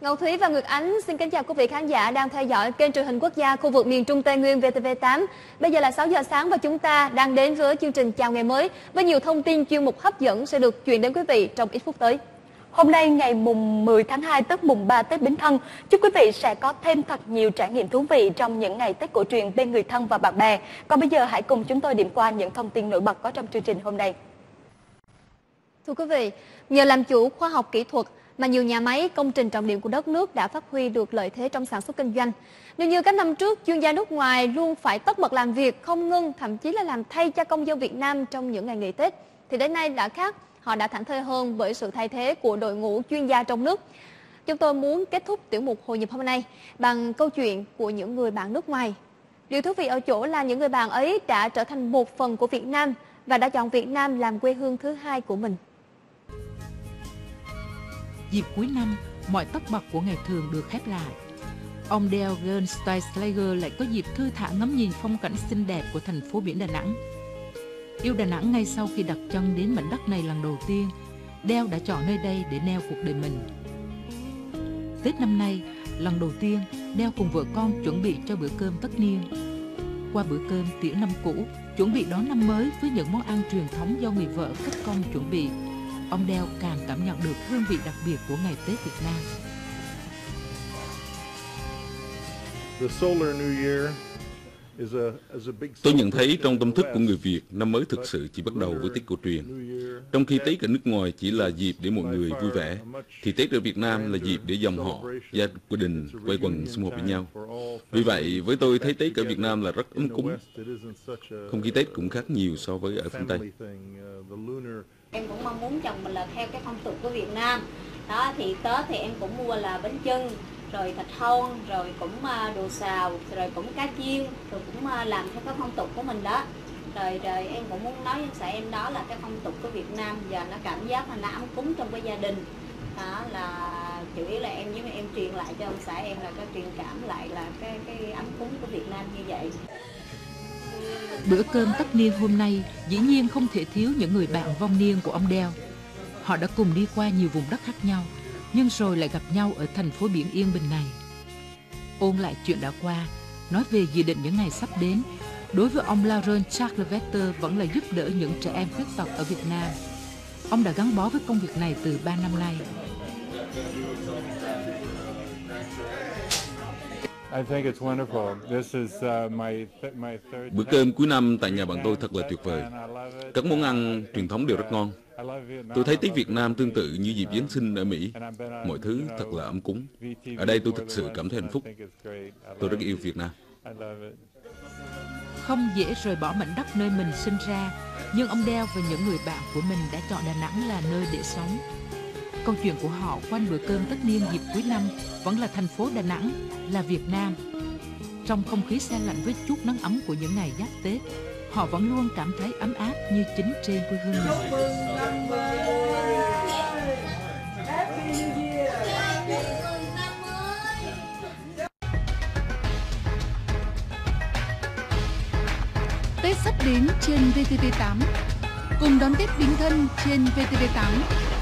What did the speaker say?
Ngọc Thúy và Nguyệt Ánh xin kính chào quý vị khán giả đang theo dõi kênh truyền hình quốc gia khu vực miền Trung Tây Nguyên VTV8. Bây giờ là 6 giờ sáng và chúng ta đang đến với chương trình Chào Ngày Mới với nhiều thông tin chuyên mục hấp dẫn sẽ được truyền đến quý vị trong ít phút tới. Hôm nay ngày mùng 10 tháng 2 tức mùng 3 Tết Bính Thân, chúc quý vị sẽ có thêm thật nhiều trải nghiệm thú vị trong những ngày Tết cổ truyền bên người thân và bạn bè. Còn bây giờ hãy cùng chúng tôi điểm qua những thông tin nổi bật có trong chương trình hôm nay. Thưa quý vị, nhờ làm chủ khoa học kỹ thuật mà nhiều nhà máy, công trình trọng điểm của đất nước đã phát huy được lợi thế trong sản xuất kinh doanh. Nếu như các năm trước, chuyên gia nước ngoài luôn phải tất bật làm việc, không ngưng, thậm chí là làm thay cho công dân Việt Nam trong những ngày nghỉ Tết, thì đến nay đã khác, họ đã thảnh thơi hơn bởi sự thay thế của đội ngũ chuyên gia trong nước. Chúng tôi muốn kết thúc tiểu mục Hội nhập hôm nay bằng câu chuyện của những người bạn nước ngoài. Điều thú vị ở chỗ là những người bạn ấy đã trở thành một phần của Việt Nam và đã chọn Việt Nam làm quê hương thứ hai của mình. Dịp cuối năm, mọi tất bật của ngày thường được khép lại. Ông Dale Gernstein-Slager lại có dịp thư thả ngắm nhìn phong cảnh xinh đẹp của thành phố biển Đà Nẵng. Yêu Đà Nẵng ngay sau khi đặt chân đến mảnh đất này lần đầu tiên, Dale đã chọn nơi đây để neo cuộc đời mình. Tết năm nay, lần đầu tiên, Dale cùng vợ con chuẩn bị cho bữa cơm tất niên. Qua bữa cơm tỉa năm cũ, chuẩn bị đón năm mới với những món ăn truyền thống do người vợ cất công chuẩn bị, ông Dale càng cảm nhận được hương vị đặc biệt của ngày Tết Việt Nam. Tôi nhận thấy trong tâm thức của người Việt, năm mới thực sự chỉ bắt đầu với Tết cổ truyền. Trong khi Tết ở nước ngoài chỉ là dịp để mọi người vui vẻ, thì Tết ở Việt Nam là dịp để dòng họ, gia đình quây quần sum họp với nhau. Vì vậy, với tôi thấy Tết ở Việt Nam là rất ấm cúng. Không khí Tết cũng khác nhiều so với ở phương Tây. Em cũng mong muốn chồng mình là theo cái phong tục của Việt Nam. Đó thì Tết thì em cũng mua là bánh chưng, rồi thịt thon, rồi cũng đồ xào, rồi cũng cá chiên, rồi cũng làm theo cái phong tục của mình đó. Rồi em cũng muốn nói với xã em đó là cái phong tục của Việt Nam giờ nó cảm giác là nó ấm cúng trong cái gia đình. Đó là chủ yếu là em với em truyền lại cho ông xã em là cái truyền cảm lại là cái ấm cúng của Việt Nam như vậy. Bữa cơm tất niên hôm nay dĩ nhiên không thể thiếu những người bạn vong niên của ông Dale. Họ đã cùng đi qua nhiều vùng đất khác nhau, nhưng rồi lại gặp nhau ở thành phố biển yên bình này. Ôn lại chuyện đã qua, nói về dự định những ngày sắp đến, đối với ông Laurent Charlevetter vẫn là giúp đỡ những trẻ em khuyết tật ở Việt Nam. Ông đã gắn bó với công việc này từ 3 năm nay. Bữa cơm cuối năm tại nhà bạn tôi thật là tuyệt vời. Các món ăn truyền thống đều rất ngon. Tôi thấy Tết Việt Nam tương tự như dịp Giáng sinh ở Mỹ. Mọi thứ thật là ấm cúng. Ở đây tôi thực sự cảm thấy hạnh phúc. Tôi rất yêu Việt Nam. Không dễ rời bỏ mảnh đất nơi mình sinh ra, nhưng ông Dale và những người bạn của mình đã chọn Đà Nẵng là nơi để sống. Câu chuyện của họ quanh bữa cơm tất niên dịp cuối năm vẫn là thành phố Đà Nẵng, là Việt Nam. Trong không khí se lạnh với chút nắng ấm của những ngày giáp Tết, họ vẫn luôn cảm thấy ấm áp như chính trên quê hương mình. Tết sắp đến trên VTV8. Cùng đón Tết Bính Thân trên VTV8.